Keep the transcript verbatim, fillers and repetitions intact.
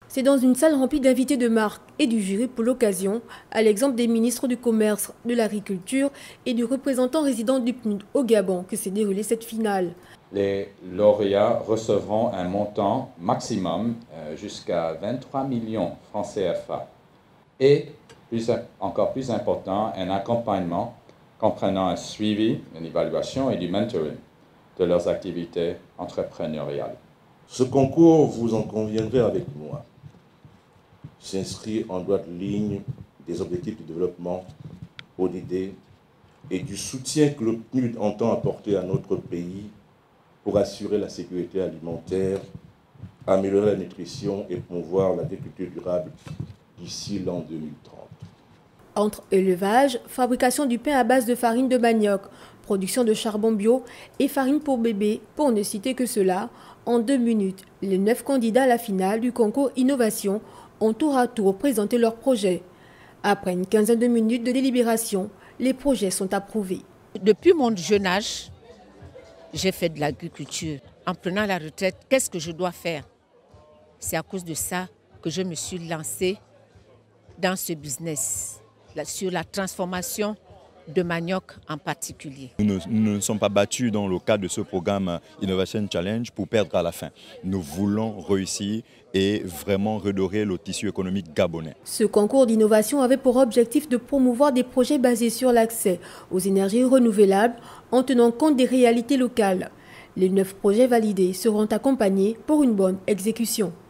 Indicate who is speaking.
Speaker 1: C'est dans une salle remplie d'invités de marque et du jury pour l'occasion, à l'exemple des ministres du Commerce, de l'Agriculture et du représentant résident du P N U D au Gabon, que s'est déroulée cette finale.
Speaker 2: Les lauréats recevront un montant maximum euh, jusqu'à vingt-trois millions francs C F A et, plus, encore plus important, un accompagnement comprenant un suivi, une évaluation et du mentoring de leurs activités entrepreneuriales.
Speaker 3: Ce concours, vous en conviendrez avec moi, s'inscrit en droite ligne des objectifs de développement O D D et du soutien que le P N U D entend apporter à notre pays pour assurer la sécurité alimentaire, améliorer la nutrition et promouvoir l'agriculture durable d'ici l'an deux mille trente.
Speaker 1: Entre élevage, fabrication du pain à base de farine de manioc, production de charbon bio et farine pour bébés, pour ne citer que cela, en deux minutes, les neuf candidats à la finale du concours Innovation ont tour à tour présenté leurs projets. Après une quinzaine de minutes de délibération, les projets sont approuvés.
Speaker 4: Depuis mon jeune âge, j'ai fait de l'agriculture. En prenant la retraite, qu'est-ce que je dois faire? C'est à cause de ça que je me suis lancée dans ce business, sur la transformation de manioc en particulier.
Speaker 5: Nous ne, nous ne sommes pas battus dans le cadre de ce programme Innovation Challenge pour perdre à la fin. Nous voulons réussir et vraiment redorer le tissu économique gabonais.
Speaker 1: Ce concours d'innovation avait pour objectif de promouvoir des projets basés sur l'accès aux énergies renouvelables en tenant compte des réalités locales. Les neuf projets validés seront accompagnés pour une bonne exécution.